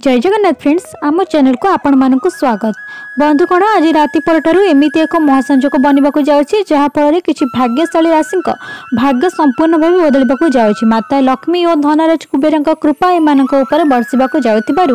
जय जगन्नाथ फ्रेंड्स आम चैनल को आपण मानक स्वागत। बंधुगण आज राति पर एमती एक महासंजोग बनवाक जाऊँगी जहाँफल कि भाग्यशाली राशि भाग्य संपूर्ण भाव बदलवाक जाऊँगी। माता लक्ष्मी और धनराज कुबेर कृपा एम बर्षाक जाऊँ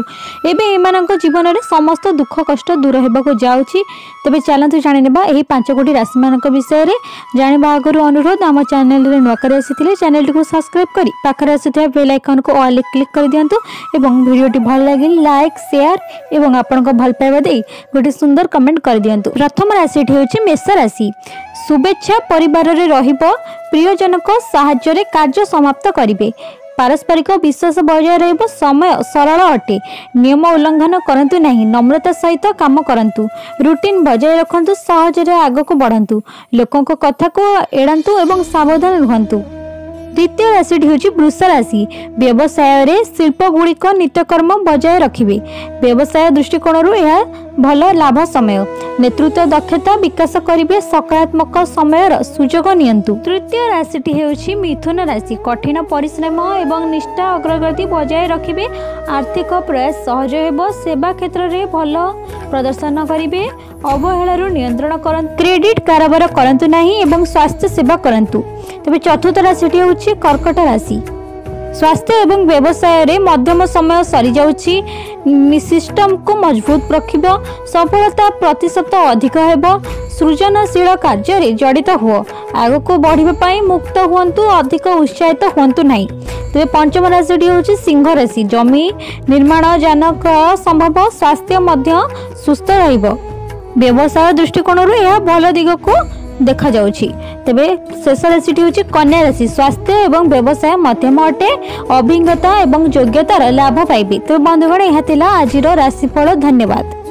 जीवन में समस्त दुख कष्ट दूर होगा जाऊँगी। तेज चलतु जाणवा यही 5 कोटी राशि मान विषय में जाना आगु अनुरोध आम चैनल में नुआकर आसी चैनल को सब्सक्राइब कर पाखे आसुवा बेल आइकन को ऑल क्लिक कर दिंतु एवं वीडियोटी भल लगे लाइक शेयर एवं आपण भल पाइबा दे गोटे सुंदर कमेंट कर दिंतु। प्रथम राशि होछि मेष राशि। शुभेच्छा परिवार रे रहिबो, प्रियजनक साहाय्य कार्य समाप्त करिवे, पारस्परिक विश्वास बजाय रहिबो, समय सरल अटे, नियम उल्लंघन करंतु नहीं, नम्रता सहित काम करंतु, रूटीन बजाय रखंतु, सहजरे आगको बढ़ंतु, लोकों को कथा को एड़ंतु एवं सावधान रुहंतु। द्वितीय राशि होछि वृष राशि। व्यवसाय रे शिल्प गुड़िक नित्यकर्म बजाय रखिबे, व्यवसाय दृष्टिकोण यह भल लाभ समय, नेतृत्व दक्षता विकास करिवे, सकारात्मक समय सुजोग नियंतु। तृतीय राशि होछि मिथुन राशि। कठिन परिश्रम एवं निष्ठा अग्रगति बजाय रखिबे, आर्थिक प्रयास सहज हेबो, सेवा क्षेत्र रे भल प्रदर्शन करिवे, अवहेलारू नियंत्रण करंतु, क्रेडिट कारोबार करंतु नहीं एवं स्वास्थ्य सेवा करंतु। तबे चतुर्थ राशि होछि कर्कट राशि। स्वास्थ्य एवं व्यवसाय रे मध्यम समय सरी जाउछि, सिस्टम को मजबूत रखिबो, सफलता प्रतिशत अधिक हेबो, सृजनशील कार्य रे जड़ित हुओ, आगो को बढ़िबा पई मुक्त हुअंतु, अधिक उत्साहित हुअंतु नहीं। तो पंचम राशि होछि सिंह राशि। जमी निर्माण जानक संभव, स्वास्थ्य मध्य सुस्थ रहिबो, व्यवसाय दृष्टिकोण रे यह भल दिग को देखा जाउछि। तेबे शेष राशि होछि कन्या राशि। स्वास्थ्य एवं व्यवसाय मध्यम अटे, अभिज्ञता एवं योग्यतार लाभ पाइबे। तो बंधुगण यह थिला आजिर राशिफल। धन्यवाद।